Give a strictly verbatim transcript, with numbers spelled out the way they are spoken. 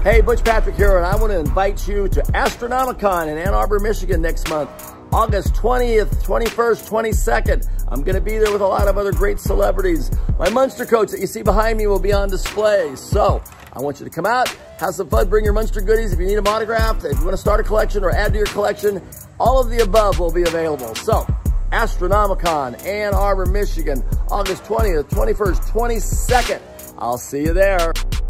Hey, Butch Patrick here, and I want to invite you to Astronomicon in Ann Arbor, Michigan next month, August twentieth, twenty-first, twenty-second. I'm going to be there with a lot of other great celebrities. My Munster coats that you see behind me will be on display. So I want you to come out, have some fun, bring your Munster goodies. If you need them autographed, if you want to start a collection or add to your collection, all of the above will be available. So Astronomicon, Ann Arbor, Michigan, August twentieth, twenty-first, twenty-second. I'll see you there.